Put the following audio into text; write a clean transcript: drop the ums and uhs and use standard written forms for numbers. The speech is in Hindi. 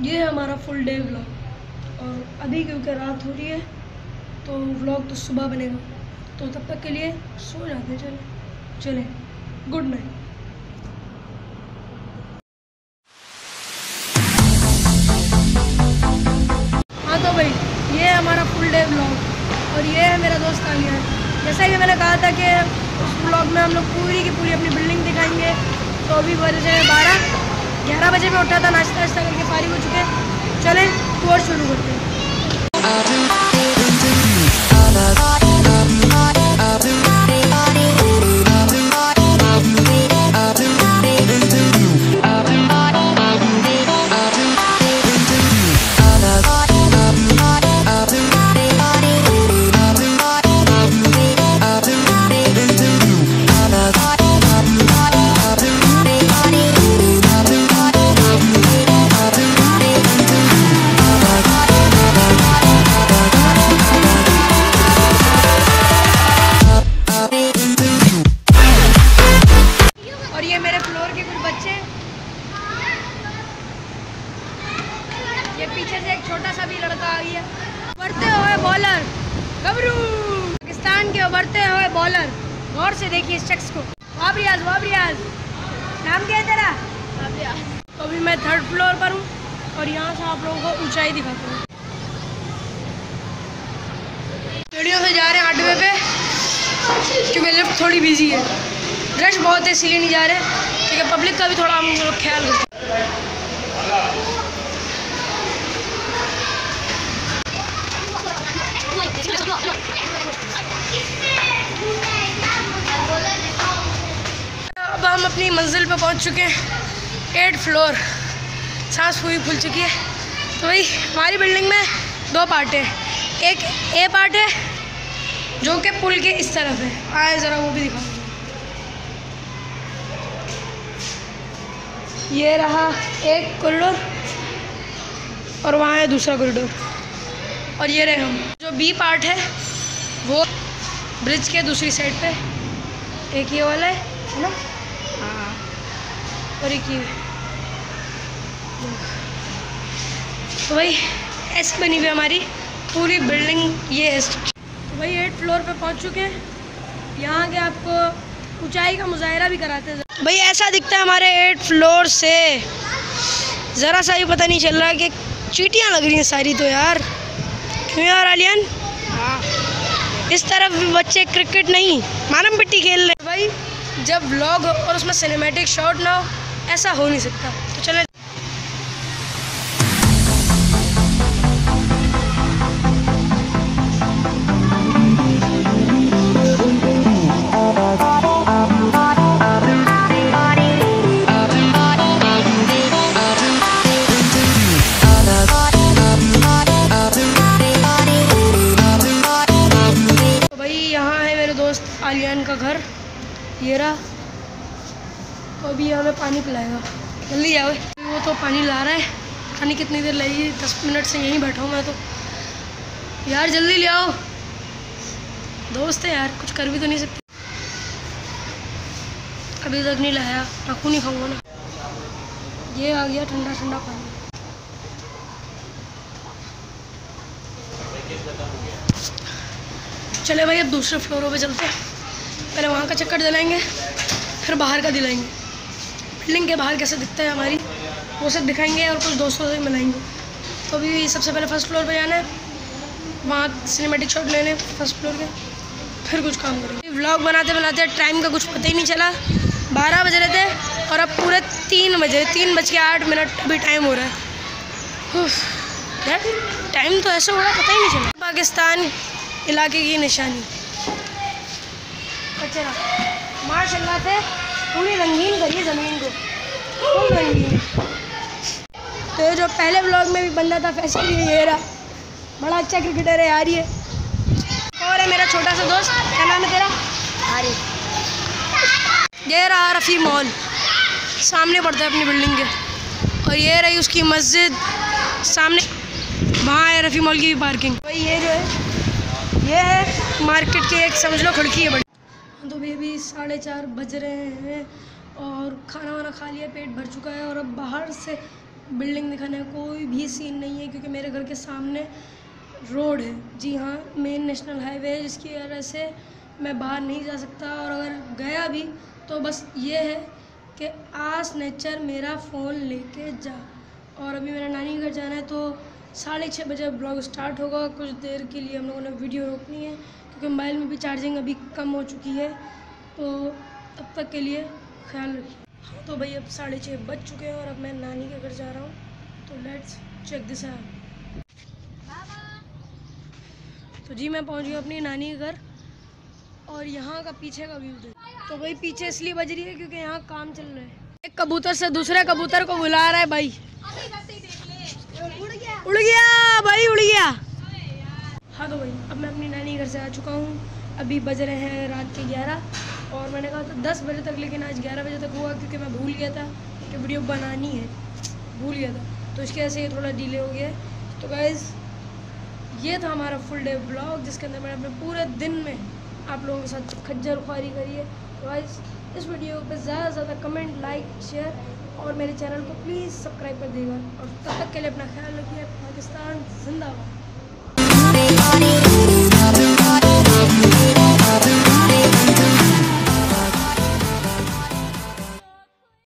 ये है हमारा फुल डे व्लॉग। और अभी क्योंकि रात हो रही है तो व्लॉग तो सुबह बनेगा, तो तब तक के लिए सो जाते हैं। चले गुड नाइट। हाँ तो भाई ये है हमारा फुल डे व्लॉग और ये है मेरा दोस्त आलियान। जैसा कि मैंने कहा था कि उस व्लॉग में हम लोग पूरी की पूरी अपनी बिल्डिंग दिखाएंगे। तो अभी बजे 11 बजे में उठा था, नाश्ता वाश्ता करके फारिग हो चुके। चलें टूर शुरू करते हैं। ये पीछे से एक छोटा सा भी लड़का आ गया। उभरते हुए बॉलर गबरू, पाकिस्तान के उभरते हुए बॉलर। गौर से देखिए इस शख्स को। वाबरियाज, नाम क्या है तेरा? तो अभी मैं 3rd फ्लोर पर हूँ और यहाँ से आप लोगों को ऊंचाई दिखाता हूँ। सीढ़ियों से जा रहे हैं 8वें पे क्योंकि लिफ्ट थोड़ी बिजी है, रश बहुत है इसीलिए नहीं जा रहे, क्योंकि पब्लिक का भी थोड़ा हम लोग ख्याल रखते हैं। अब हम अपनी मंजिल पे पहुंच चुके हैं, 8th फ्लोर। सांस पूरी फूल चुकी है। तो भाई हमारी बिल्डिंग में 2 पार्ट है। एक ए पार्ट है जो कि पुल के इस तरफ है। आए ज़रा वो भी दिखा। ये रहा एक कॉरिडोर और वहाँ है दूसरा कॉरिडोर। और ये रहे हम। जो बी पार्ट है वो ब्रिज के दूसरी साइड पे, एक ये वाला है ना, हाँ, और एक ये। तो भाई ऐसी बनी हुई हमारी पूरी बिल्डिंग ये है। तो भाई 8th फ्लोर पे पहुंच चुके हैं। यहाँ के आपको ऊंचाई का मुजाहरा भी कराते हैं। भाई ऐसा दिखता है हमारे 8th फ्लोर से। ज़रा सा भी पता नहीं चल रहा कि चींटियाँ लग रही हैं सारी। तो यार क्यों यार आलियान? हाँ, इस तरफ भी बच्चे क्रिकेट नहीं मारम पिट्टी खेल रहे। भाई जब व्लॉग हो और उसमें सिनेमैटिक शॉट ना हो, ऐसा हो नहीं सकता। तो चले आलियान का घर ये रहा। तो अभी हमें पानी पिलाएगा। जल्दी आओ। वो तो पानी ला रहा है, पता नहीं कितनी देर लगेगी। 10 मिनट से यहीं बैठा हूँ मैं तो। यार जल्दी ले आओ, दोस्त है यार, कुछ कर भी तो नहीं सकते। अभी तक नहीं लाया, नाखून नहीं खाऊंगा ना। ये आ गया ठंडा ठंडा पानी। चले भाई अब दूसरे फ्लोरों पे चलते हैं। पहले वहाँ का चक्कर दिलाएंगे, फिर बाहर का दिलाएंगे। बिल्डिंग के बाहर कैसे दिखता है हमारी, वो सब दिखाएंगे और कुछ दोस्तों से मिलाएंगे। तो अभी सबसे पहले 1st फ्लोर पे जाना है, वहाँ सिनेमैटिक शॉट लेने 1st फ्लोर के, फिर कुछ काम करेंगे। व्लॉग बनाते बनाते टाइम का कुछ पता ही नहीं चला। 12 बज रहे थे और अब पूरे 3 बजे, 3:08 अभी टाइम हो रहा है। यार टाइम तो ऐसा हो रहा है पता ही नहीं चला। पाकिस्तान इलाके की निशानी कचरा माशाल्लाह से पूरी रंगीन करिए ज़मीन को, खूब रंगीन। तो जो पहले व्लॉग में भी बंदा था फैसल, ये रहा, बड़ा अच्छा क्रिकेटर है यार ये। और है मेरा छोटा सा दोस्त, क्या नाम है तेरा? आरिफ। ये रहा रफ़ी मॉल, सामने पड़ता है अपनी बिल्डिंग के। और ये रही उसकी मस्जिद सामने, वहाँ है रफ़ी मॉल की भी पार्किंग। भाई ये जो है ये है मार्केट की एक समझ लो खिड़की है बड़ी। तो बेबी 4:30 बज रहे हैं और खाना वाना खा लिया, पेट भर चुका है। और अब बाहर से बिल्डिंग दिखाने का कोई भी सीन नहीं है, क्योंकि मेरे घर के सामने रोड है। जी हाँ, मेन नेशनल हाईवे है, जिसकी वजह से मैं बाहर नहीं जा सकता, और अगर गया भी तो बस ये है कि आस नेचर मेरा फ़ोन लेके जा। और अभी मेरा नानी घर जाना है, तो 6:30 बजे ब्लॉग स्टार्ट होगा। कुछ देर के लिए हम लोगों ने वीडियो रोकनी है, क्योंकि मोबाइल में भी चार्जिंग अभी कम हो चुकी है, तो तब तक के लिए ख्याल रखिए। हाँ तो भाई अब 6:30 बज चुके हैं और अब मैं नानी के घर जा रहा हूँ, तो लेट्स चेक दिस आउट। तो जी मैं पहुँच गया अपनी नानी के घर, और यहाँ का पीछे का व्यू देखो। तो भाई पीछे इसलिए बज रही है क्योंकि यहाँ काम चल रहा है। एक कबूतर से दूसरे कबूतर को बुला रहा है भाई। उड़ गया भाई, उड़ गया। हाँ तो भाई अब मैं अपनी नानी घर से आ चुका हूँ। अभी बज रहे हैं रात के 11, और मैंने कहा था 10 बजे तक, लेकिन आज 11 बजे तक हुआ, क्योंकि मैं भूल गया था कि वीडियो बनानी है, भूल गया था, तो इसकी वजह से ये थोड़ा डिले हो गया है। तो गाइस ये था हमारा फुल डे ब्लॉग, जिसके अंदर मैंने अपने पूरे दिन में आप लोगों के साथ खज्जर खुआरी करी है। तो गाइस इस वीडियो पे ज़्यादा से ज़्यादा कमेंट, लाइक, शेयर और मेरे चैनल को प्लीज़ सब्सक्राइब कर देगा। और तब तक के लिए अपना ख्याल रखिए। पाकिस्तान जिंदाबाद।